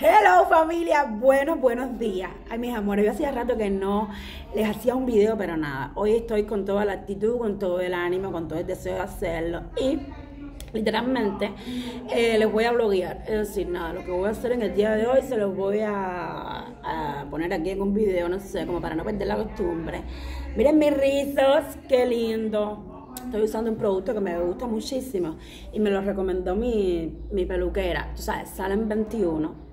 Hello familia, buenos días. Ay mis amores, yo hacía rato que no les hacía un video, pero nada, hoy estoy con toda la actitud, con todo el ánimo, con todo el deseo de hacerlo y literalmente les voy a bloguear. Es decir, nada, lo que voy a hacer en el día de hoy se los voy a poner aquí en un video, no sé, como para no perder la costumbre. Miren mis rizos, qué lindo. Estoy usando un producto que me gusta muchísimo y me lo recomendó mi peluquera. Tú sabes, salen 21.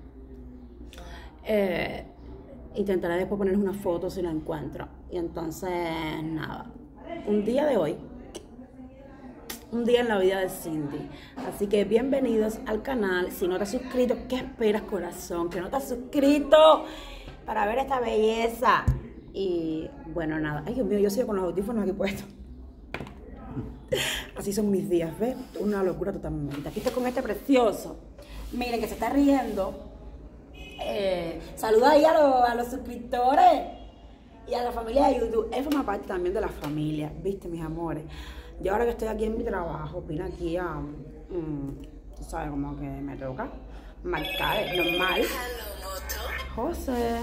Intentaré después ponerles una foto si la encuentro. Y entonces, nada, un día de hoy, un día en la vida de Cindy. Así que bienvenidos al canal. Si no te has suscrito, ¿qué esperas, corazón? Que no te has suscrito para ver esta belleza. Y bueno, nada. Ay, Dios mío, yo sigo con los audífonos aquí puestos. Así son mis días, ¿ves? Una locura totalmente. Aquí estoy con este precioso. Miren que se está riendo. Saluda ahí a los suscriptores y a la familia de YouTube. Él forma parte también de la familia, ¿viste, mis amores? Yo ahora que estoy aquí en mi trabajo, vine aquí a... tú sabes, como que me toca marcar, es normal. José.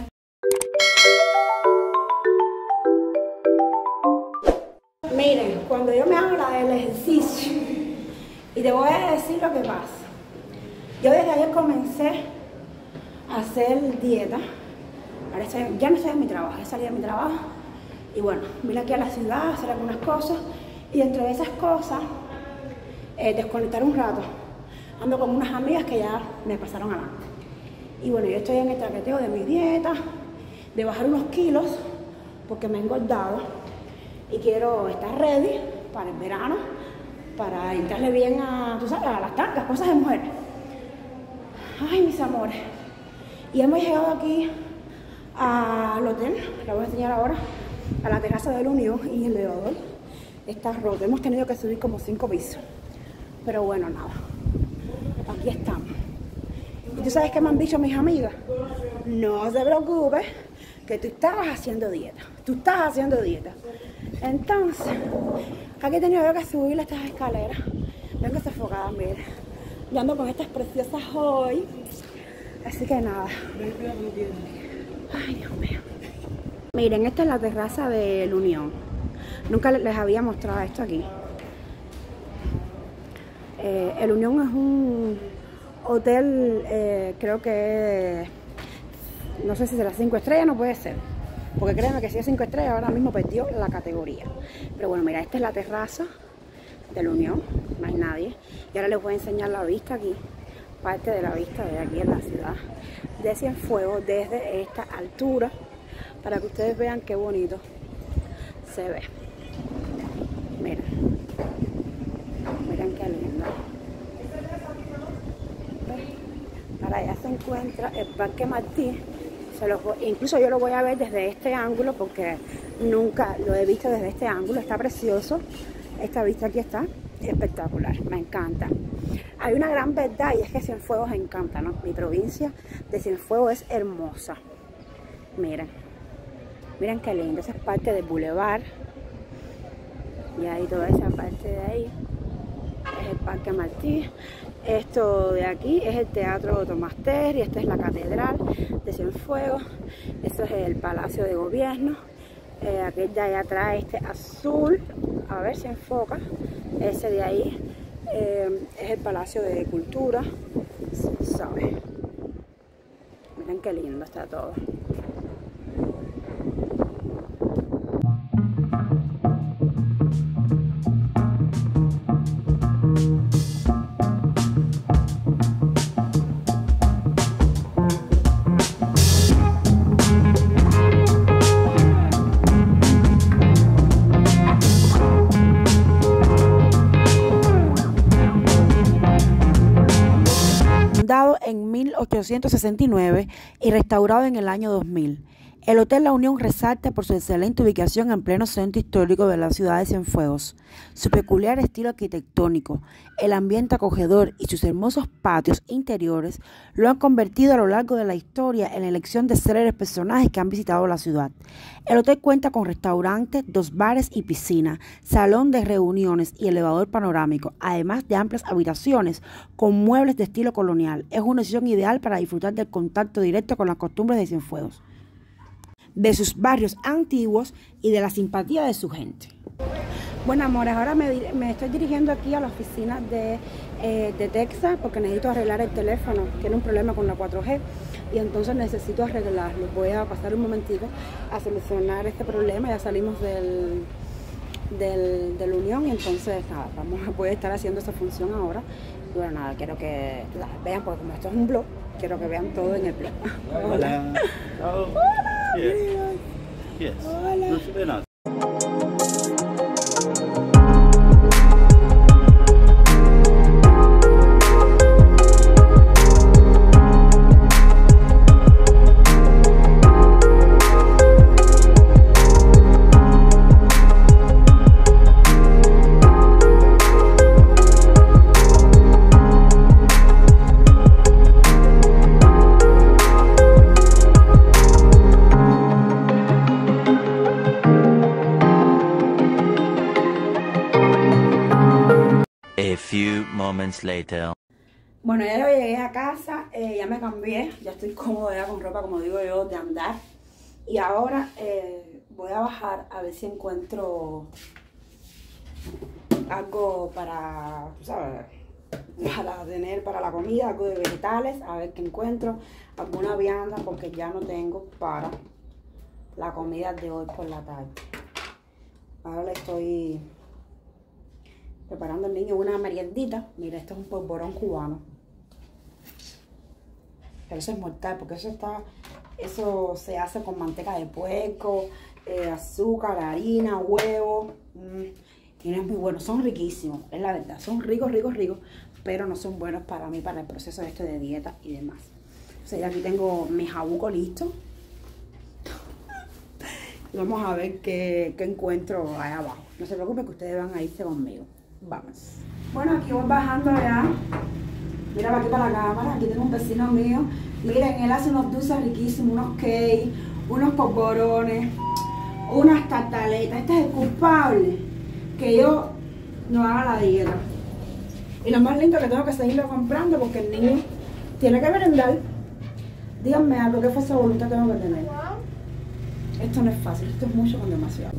Miren, cuando yo me habla del ejercicio, y te voy a decir lo que pasa. Yo desde ayer comencé a hacer dieta. Ahora ya no estoy en mi trabajo, ya salí de mi trabajo. Y bueno, vine aquí a la ciudad a hacer algunas cosas. Y dentro de esas cosas, desconectar un rato. Ando con unas amigas que ya me pasaron adelante. Y bueno, yo estoy en el traqueteo de mi dieta, de bajar unos kilos, porque me he engordado. Y quiero estar ready para el verano, para entrarle bien a, tú sabes, a las tangas, cosas de mujer. Ay, mis amores. Y hemos llegado aquí al hotel, la voy a enseñar ahora, a la terraza del Unión, y el elevador está roto. Hemos tenido que subir como 5 pisos. Pero bueno, nada. Aquí estamos. ¿Y tú sabes qué me han dicho mis amigas? No se preocupes, que tú estabas haciendo dieta. Tú estás haciendo dieta. Entonces, aquí he tenido que subir estas escaleras. Vengo sofocada, mira. Yo ando con estas preciosas hoy. Así que nada. Ay, Dios mío. Miren, esta es la terraza del Unión. Nunca les había mostrado esto aquí. El Unión es un hotel, creo que... no sé si será 5 estrellas, no puede ser. Porque créanme que si es 5 estrellas, ahora mismo perdió la categoría. Pero bueno, mira, esta es la terraza del Unión. No hay nadie. Y ahora les voy a enseñar la vista aquí. Parte de la vista de aquí en la ciudad de Cienfuegos desde esta altura, para que ustedes vean qué bonito se ve. Miren, miren qué lindo. Para allá se encuentra el Parque Martí. Incluso yo lo voy a ver desde este ángulo porque nunca lo he visto desde este ángulo. Está precioso. Esta vista aquí está espectacular, me encanta. Hay una gran verdad y es que Cienfuegos encanta, ¿no? Mi provincia de Cienfuegos es hermosa. Miren, miren qué lindo. Esa es parte del bulevar. Y ahí toda esa parte de ahí es el Parque Martí. Esto de aquí es el Teatro Tomás Terry. Esta es la Catedral de Cienfuegos. Eso es el Palacio de Gobierno. Aquel de allá atrás, este azul, a ver si enfoca. Ese de ahí es el Palacio de Cultura, ¿sabes? Miren qué lindo está todo. Fundado en 1869 y restaurado en el año 2000. El Hotel La Unión resalta por su excelente ubicación en pleno centro histórico de la ciudad de Cienfuegos, su peculiar estilo arquitectónico, el ambiente acogedor y sus hermosos patios interiores lo han convertido a lo largo de la historia en la elección de célebres personajes que han visitado la ciudad. El hotel cuenta con restaurante, 2 bares y piscina, salón de reuniones y elevador panorámico, además de amplias habitaciones con muebles de estilo colonial. Es una opción ideal para disfrutar del contacto directo con las costumbres de Cienfuegos, de sus barrios antiguos y de la simpatía de su gente. Bueno, amores, ahora me estoy dirigiendo aquí a la oficina de Texas porque necesito arreglar el teléfono. Tiene un problema con la 4G y entonces necesito arreglarlo. Voy a pasar un momentito a solucionar este problema. Ya salimos del Unión y entonces nada, voy a estar haciendo esa función ahora. Y bueno, nada, quiero que vean, porque como esto es un blog, quiero que vean todo en el blog. Hola. Hola. Yes. Hola. No se ve nada. A few moments later. Bueno, ya yo llegué a casa, ya me cambié, ya estoy cómoda ya con ropa, como digo yo, de andar. Y ahora voy a bajar a ver si encuentro algo para, ¿sabes? Para tener para la comida, algo de vegetales, a ver qué encuentro, alguna vianda, porque ya no tengo para la comida de hoy por la tarde. Ahora le estoy preparando al niño una meriendita. Mira, esto es un polvorón cubano. Pero eso es mortal, porque eso se hace con manteca de puerco, azúcar, harina, huevo. Y no es muy bueno, son riquísimos, es la verdad. Son ricos, pero no son buenos para mí, para el proceso de dieta y demás. O sea, ya aquí tengo mi jabuco listo. Vamos a ver qué encuentro ahí abajo. No se preocupen que ustedes van a irse conmigo. Vamos. Bueno, aquí voy bajando ya. Mira aquí para la cámara. Aquí tengo un vecino mío. Miren, él hace unos dulces riquísimos, unos cakes, unos polvorones, unas tartaletas. Este es el culpable que yo no haga la dieta. Y lo más lindo es que tengo que seguirlo comprando porque el niño tiene que merendar. Díganme algo, ¿qué fuerza de voluntad tengo que tener? Esto no es fácil, esto es mucho con demasiado.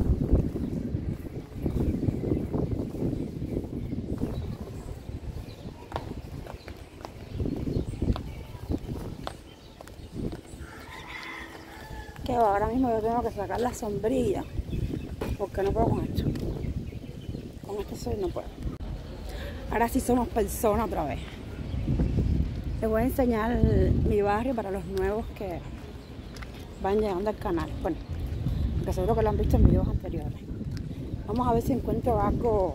Que ahora mismo yo tengo que sacar la sombrilla porque no puedo con esto. Con esto soy no puedo. Ahora sí somos personas otra vez. Les voy a enseñar mi barrio para los nuevos que van llegando al canal. Bueno, porque seguro que lo han visto en videos anteriores. Vamos a ver si encuentro algo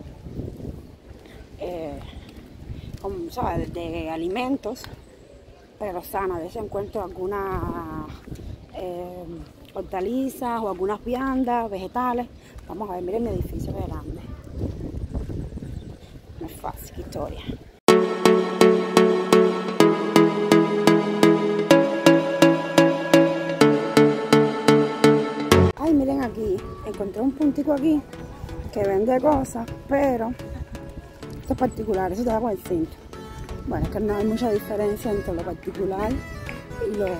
como, ¿sabes? De alimentos, pero sano. A ver si encuentro alguna hortalizas o algunas viandas, vegetales. Vamos a ver, miren mi edificio de grande. No es fácil, qué historia. Ay, miren aquí, encontré un puntico aquí que vende cosas, pero esto es particular, eso te da con el cinto. Bueno, es que no hay mucha diferencia entre lo particular y lo...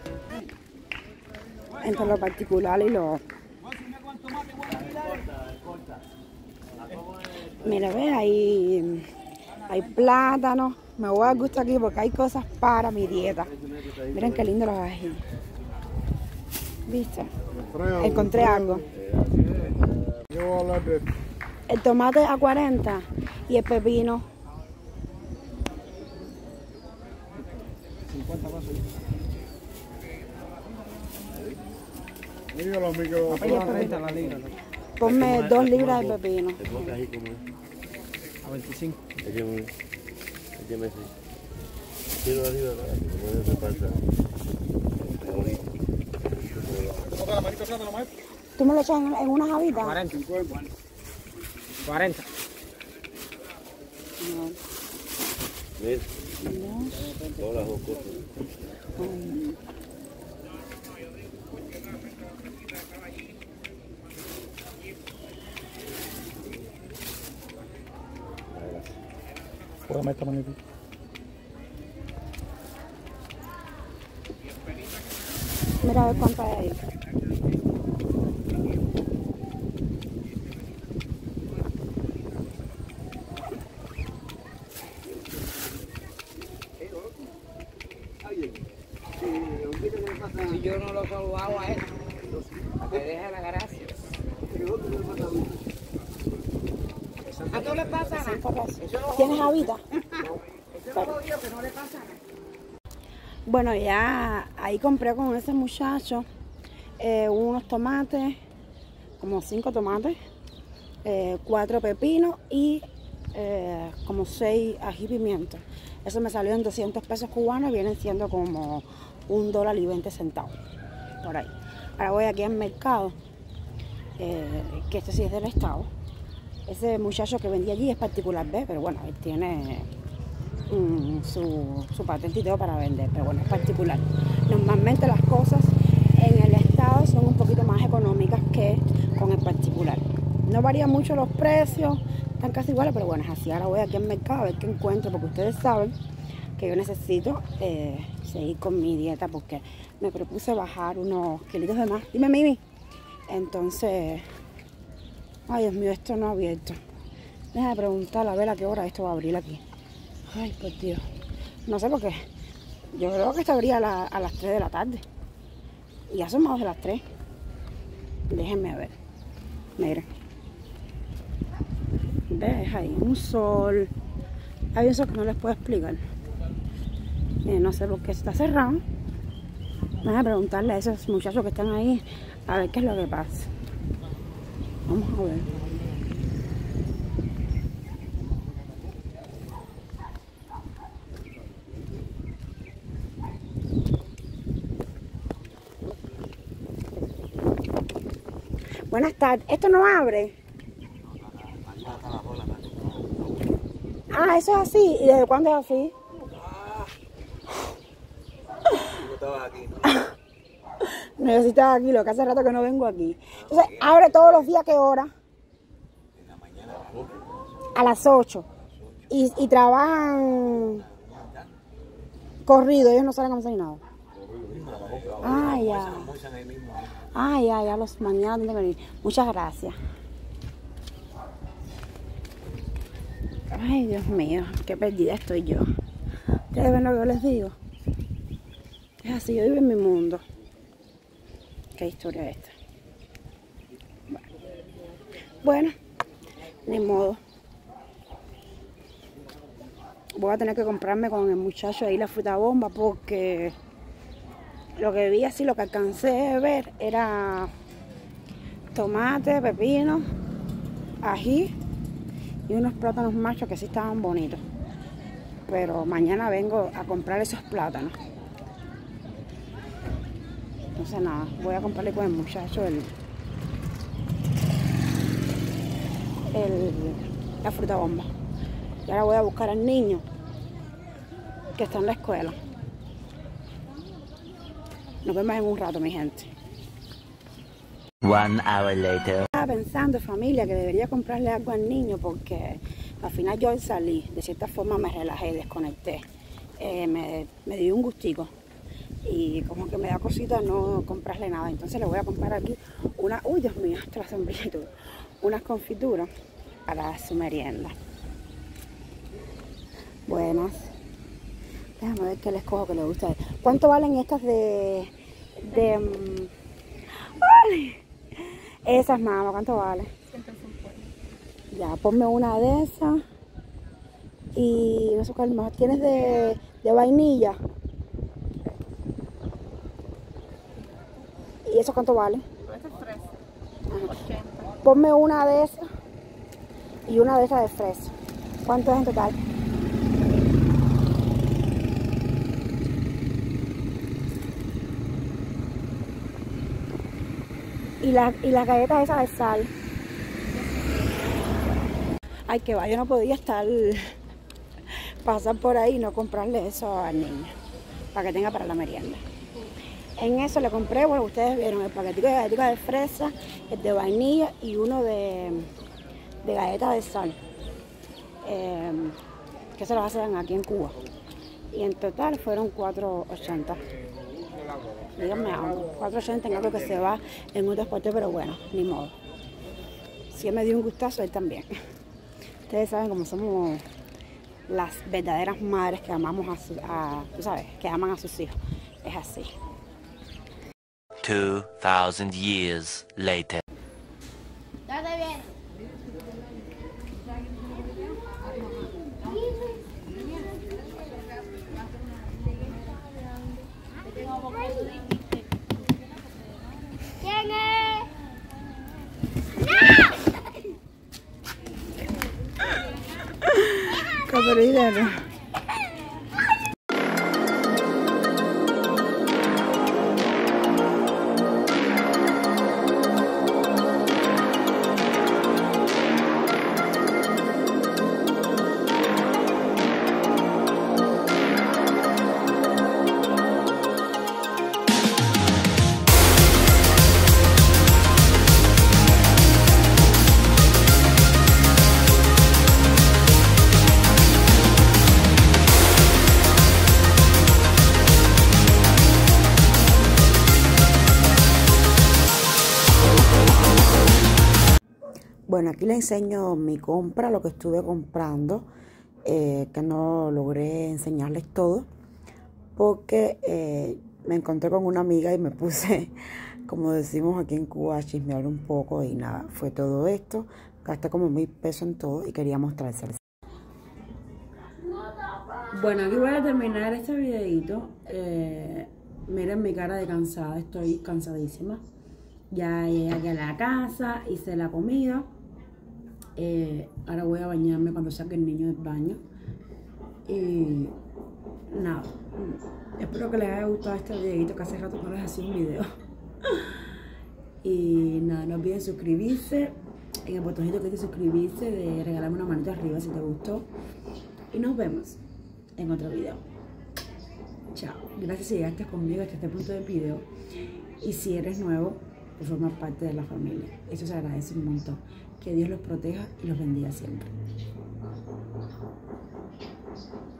Mira, ve, hay plátanos. Me voy a gustar aquí porque hay cosas para mi dieta. Miren qué lindo los ají. ¿Viste? Encontré algo. El tomate a 40 y el pepino 50 pesos. Ponme 2 libras de pepino. A 25. ¿Tú me lo echas en unas habitas? 40. 40. ¿Ves? Todas las dos cosas. ¿Puedo meter manito? Mira a ver cuánto hay ahí. Si yo no lo saludaba a él, te deja la gracia. ¿A tú le pasa nada? ¿Tienes habita? Bueno, ya ahí compré con ese muchacho unos tomates, como 5 tomates, 4 pepinos y como 6 ají pimientos. Eso me salió en 200 pesos cubanos, vienen siendo como $1.20 por ahí. Ahora voy aquí al mercado, que este sí es del estado. Ese muchacho que vendía allí es particular B, pero bueno, él tiene su patente y todo para vender, pero bueno, es particular. Normalmente las cosas en el estado son un poquito más económicas que con el particular. No varían mucho los precios, están casi iguales, pero bueno, es así. Ahora voy aquí al mercado a ver qué encuentro, porque ustedes saben que yo necesito seguir con mi dieta, porque me propuse bajar unos kilitos de más. Dime, Mimi. Entonces, ay, Dios mío, esto no ha abierto. Déjame preguntar a ver a qué hora esto va a abrir aquí. Ay, por Dios. No sé por qué. Yo creo que esto abría a las 3 de la tarde. Y ya son más de las 3. Déjenme ver. Miren. ¿Ves ahí? Un sol. Hay un sol que no les puedo explicar. No sé por qué está cerrado. Voy a preguntarle a esos muchachos que están ahí a ver qué es lo que pasa. Vamos a ver. Buenas tardes. ¿Esto no abre? Ah, eso es así. ¿Y desde cuándo es así? No, yo sí estaba aquí, lo que hace rato que no vengo aquí. Entonces, ¿abre todos los días? ¿Qué hora? En la mañana a las 8. A las 8. Y trabajan corrido, ellos no salen a nada. Ah, ya. Ah, ya, los mañanas tienen que venir. Muchas gracias. Ay, Dios mío, qué perdida estoy yo. ¿Ustedes ven lo que yo les digo? Es así, yo vivo en mi mundo. ¿Qué historia es esta? Bueno, ni modo. Voy a tener que comprarme con el muchacho ahí la fruta bomba, porque lo que vi así, lo que alcancé a ver era tomate, pepino, ají y unos plátanos machos que sí estaban bonitos. Pero mañana vengo a comprar esos plátanos. Entonces nada, voy a comprarle con el muchacho la fruta bomba. Y ahora voy a buscar al niño que está en la escuela. Nos vemos en un rato, mi gente. 1 hour later. Estaba pensando, familia, que debería comprarle algo al niño, porque al final yo al salir, de cierta forma me relajé, desconecté. Me dio un gustico. Y como que me da cosita no comprarle nada. Entonces le voy a comprar aquí una... Uy, Dios mío, hasta la sombrilla y todo. Unas confituras para su merienda. Buenas. Déjame ver qué les cojo que le gusta a él. ¿Cuánto valen estas de ¡ay! Esas, mamá, ¿cuánto vale? 150. Ya, ponme una de esas. Y no sé cuál más. ¿Tienes de vainilla? ¿Y eso cuánto vale? Este es fresa. Ajá. 80. Ponme una de esas y una de esas de fresa. ¿Cuánto es en total? Y las galletas esas de sal. Ay, que va, yo no podía pasar por ahí y no comprarle eso al niño, para que tenga para la merienda. En eso le compré, bueno, ustedes vieron el paquetico de galletitas de fresa, el de vainilla y uno de galletas de sal, que se las hacen aquí en Cuba. Y en total fueron $4.80. Díganme algo, $4.80 en algo que se va en un transporte, pero bueno, ni modo. Si él me dio un gustazo, él también. Ustedes saben cómo somos las verdaderas madres que amamos tú sabes, que aman a sus hijos. Es así. 2000 years later. Ya te viene. ¿Quién es? Caperidero. Bueno, aquí les enseño mi compra, lo que estuve comprando, que no logré enseñarles todo, porque me encontré con una amiga y me puse, como decimos aquí en Cuba, a chismear un poco y nada, fue todo esto. Gasté como $1000 en todo y quería mostrárseles. Bueno, aquí voy a terminar este videito. Miren mi cara de cansada, estoy cansadísima. Ya llegué aquí a la casa, hice la comida. Ahora voy a bañarme cuando saque el niño del baño. Y nada, espero que les haya gustado este videito, que hace rato no les hacía un video. Y nada, no olviden suscribirse. En el botoncito que dice suscribirse, de regalarme una manita arriba si te gustó. Y nos vemos en otro video. Chao. Gracias si llegaste conmigo hasta este punto del video. Y si eres nuevo, por formar parte de la familia. Eso se agradece un montón. Que Dios los proteja y los bendiga siempre.